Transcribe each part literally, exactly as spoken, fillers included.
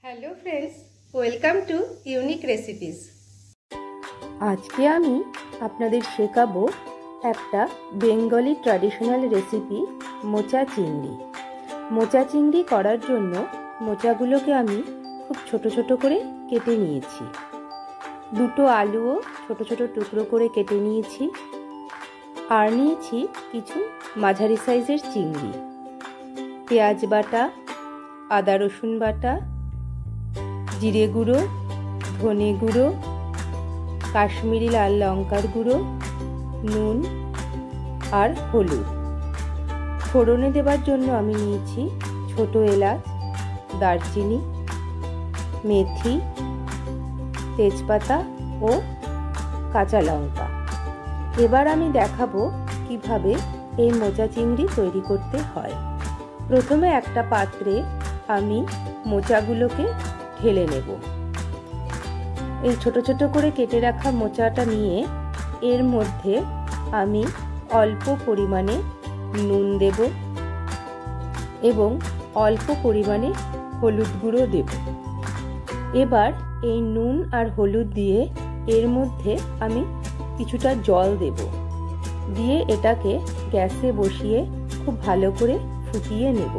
Hello friends, welcome to unique recipes. আজকে আমি আপনাদের শেখাবো একটা বেঙ্গলি ট্র্যাডিশনাল রেসিপি মোচা চিংড়ি। মোচা চিংড়ি করার জন্য মোচাগুলোকে আমি খুব ছোট ছোট করে কেটে নিয়েছি। দুটো আলুও ছোট ছোট টুকরো করে কেটে নিয়েছি। আর নিয়েছি কিছু মাঝারি সাইজের চিংড়ি। পেঁয়াজ বাটা, আদা রসুন বাটা, জিরে গুঁড়ো, ধনে গুঁড়ো, কাশ্মীরি লাল লঙ্কার গুঁড়ো, নুন আর হলুদ। ফোড়নে দেবার জন্য আমি নিয়েছি ছোট এলাচ, দারচিনি, মেথি, তেজপাতা ও কাঁচা লঙ্কা। এবার আমি দেখাবো কিভাবে এই মোচা চিংড়ি তৈরি করতে হয়। প্রথমে একটা পাত্রে আমি মোচাগুলোকে ঢেলে নেব। এই ছোট ছোট করে কেটে রাখা মোচাটা নিয়ে এর মধ্যে আমি অল্প পরিমাণে নুন দেব এবং অল্প পরিমাণে হলুদ গুঁড়ো দেব। এবার এই নুন আর হলুদ দিয়ে এর মধ্যে আমি কিছুটা জল দেব। দিয়ে এটাকে গ্যাসে বসিয়ে খুব ভালো করে ফুটিয়ে নেব।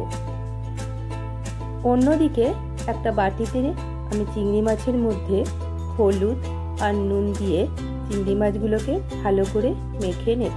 অন্যদিকে একটা বাটিতে আমি চিংড়ি মাছের মধ্যে হলুদ আর নুন দিয়ে চিংড়ি মাছগুলোকে ভালো করে মেখে নেব।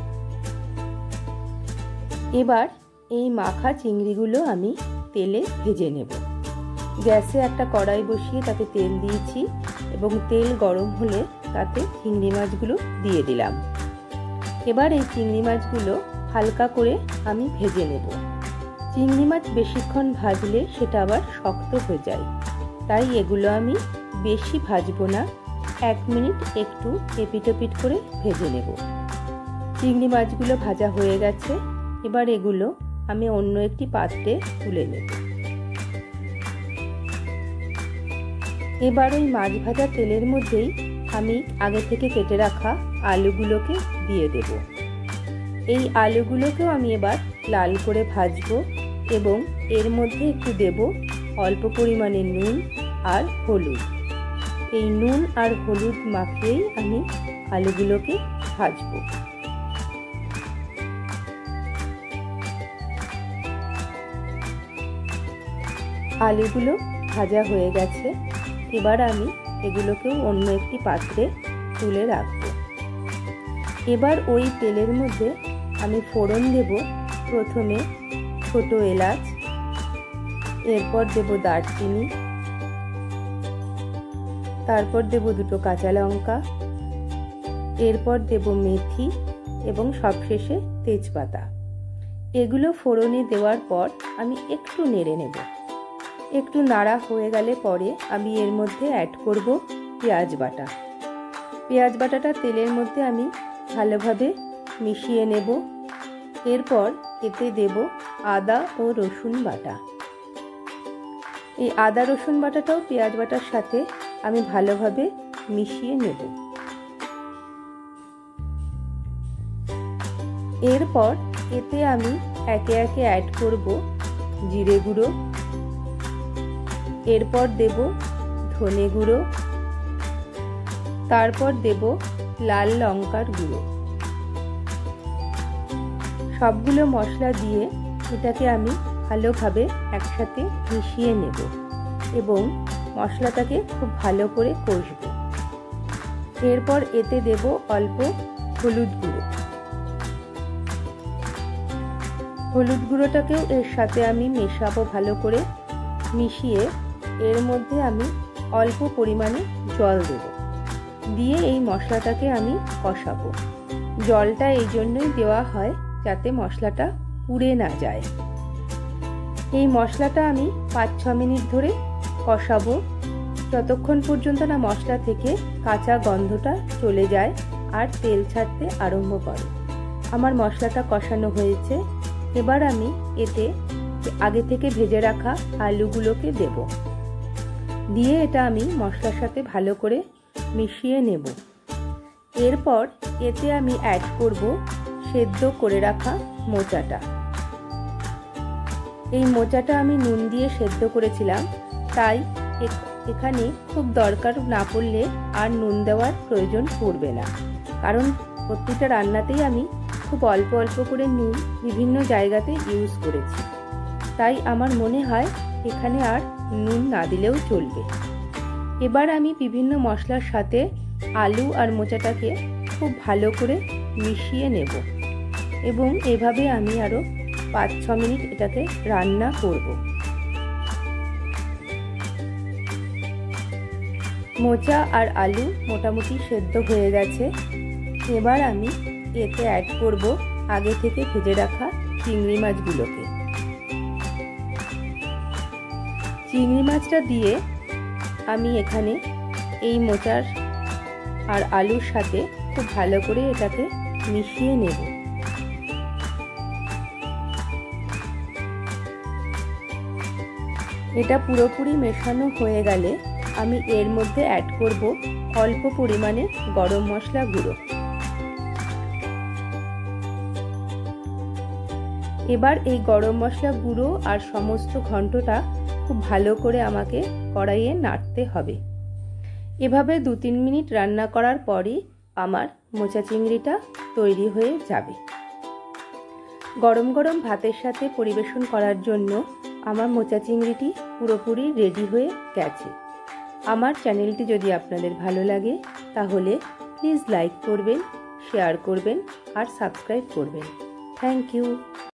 এবার এই মাখা চিংড়িগুলো আমি তেলে ভেজে নেব। গ্যাসে একটা কড়াই বসিয়ে তাতে তেল দিয়েছি এবং তেল গরম হলে তাতে চিংড়ি মাছগুলো দিয়ে দিলাম। এবার এই চিংড়ি মাছগুলো হালকা করে আমি ভেজে নেব। চিংড়ি মাছ বেশিক্ষণ ভাজলে সেটা আবার শক্ত হয়ে যায়, তাই এগুলো আমি বেশি ভাজবো না, এক মিনিট একটু এপিট ওপিট করে ভেজে নেব। চিংড়ি মাছগুলো ভাজা হয়ে গেছে। এবার এগুলো আমি অন্য একটি পাত্রে তুলে নেব। এবার ওই মাছ ভাজা তেলের মধ্যেই আমি আগে থেকে কেটে রাখা আলুগুলোকে দিয়ে দেব। এই আলুগুলোকেও আমি এবার লাল করে ভাজবো এবং এর মধ্যে একটু দেব অল্প পরিমাণে নুন আর হলুদ। এই নুন আর হলুদ মাখিয়েই আমি আলুগুলোকে ভাজবো। আলুগুলো ভাজা হয়ে গেছে। এবার আমি এগুলোকেও অন্য একটি পাত্রে তুলে রাখবো। এবার ওই তেলের মধ্যে আমি ফোড়ন দেব। প্রথমে ছোট এলাচ, এরপর দেব দারচিনি, তারপর দেব দুটো কাঁচা লঙ্কা, এরপর দেব মেথি এবং সবশেষে তেজপাতা। এগুলো ফোড়নে দেওয়ার পর আমি একটু নেড়ে নেব। একটু নাড়া হয়ে গেলে পরে আমি এর মধ্যে অ্যাড করব পেঁয়াজ বাটা। পেঁয়াজ বাটাটা তেলের মধ্যে আমি ভালোভাবে মিশিয়ে নেব। এরপর এতে দেব আদা ও রসুন বাটা। এই আদা রসুন বাটাটাও পেঁয়াজ বাটার সাথে আমি ভালোভাবে মিশিয়ে নেব। এরপর এতে আমি একে একে অ্যাড করব জিরে গুঁড়ো, এরপর দেব ধনে গুঁড়ো, তারপর দেব লাল লঙ্কার গুঁড়ো। সবগুলো মশলা দিয়ে এটাকে আমি ভালোভাবে একসাথে মিশিয়ে নেব এবং মশলাটাকে খুব ভালো করে কষব। এরপর এতে দেব অল্প হলুদ গুঁড়ো। হলুদ গুঁড়োটাকেও এর সাথে আমি মেশাবো ভালো করে। মিশিয়ে এর মধ্যে আমি অল্প পরিমাণে জল দেব। দিয়ে এই মশলাটাকে আমি কষাবো। জলটা এই জন্যই দেওয়া হয় যাতে মশলাটা পুড়ে না যায়। এই মশলাটা আমি পাঁচ ছ মিনিট ধরে কষাবো, যতক্ষণ পর্যন্ত না মশলা থেকে কাঁচা গন্ধটা চলে যায় আর তেল ছাড়তে আরম্ভ করে। আমার মশলাটা কষানো হয়েছে। এবার আমি এতে আগে থেকে ভেজে রাখা আলুগুলোকে দেব। দিয়ে এটা আমি মশলার সাথে ভালো করে মিশিয়ে নেব। এরপর এতে আমি অ্যাড করব সেদ্ধ করে রাখা মোচাটা। এই মোচাটা আমি নুন দিয়ে সেদ্ধ করেছিলাম, তাই এখানে খুব দরকার না পড়লে আর নুন দেওয়ার প্রয়োজন পড়বে না, কারণ প্রত্যেকটা রান্নাতেই আমি খুব অল্প অল্প করে নুন বিভিন্ন জায়গাতে ইউজ করেছি, তাই আমার মনে হয় এখানে আর নুন না দিলেও চলবে। এবার আমি বিভিন্ন মশলার সাথে আলু আর মোচাটাকে খুব ভালো করে মিশিয়ে নেব এবং এভাবে আমি আরও পাঁচ ছ মিনিট এটাকে রান্না করব। মোচা আর আলু মোটামুটি সেদ্ধ হয়ে গেছে। এবার আমি এতে অ্যাড করব আগে থেকে ভেজে রাখা চিংড়ি মাছগুলোকে। চিংড়ি মাছটা দিয়ে আমি এখানে এই মোচার আর আলুর সাথে খুব ভালো করে এটাকে মিশিয়ে নেব। এটা পুরোপুরি মেশানো হয়ে গেলে আমি এর মধ্যে অ্যাড করব অল্প পরিমাণে গরম মশলা গুঁড়ো। এবার এই গরম মশলা গুঁড়ো আর সমস্ত ঘন্টটা খুব ভালো করে আমাকে কড়াইয়ে নাড়তে হবে। এভাবে দু তিন মিনিট রান্না করার পরই আমার মোচা চিংড়িটা তৈরি হয়ে যাবে। গরম গরম ভাতের সাথে পরিবেশন করার জন্য আমার মোচা চিংড়িটি পুরোপুরি রেডি হয়ে গেছে। আমার চ্যানেলটি যদি আপনাদের ভালো লাগে তাহলে প্লিজ লাইক করবেন, শেয়ার করবেন আর সাবস্ক্রাইব করবেন। Thank you.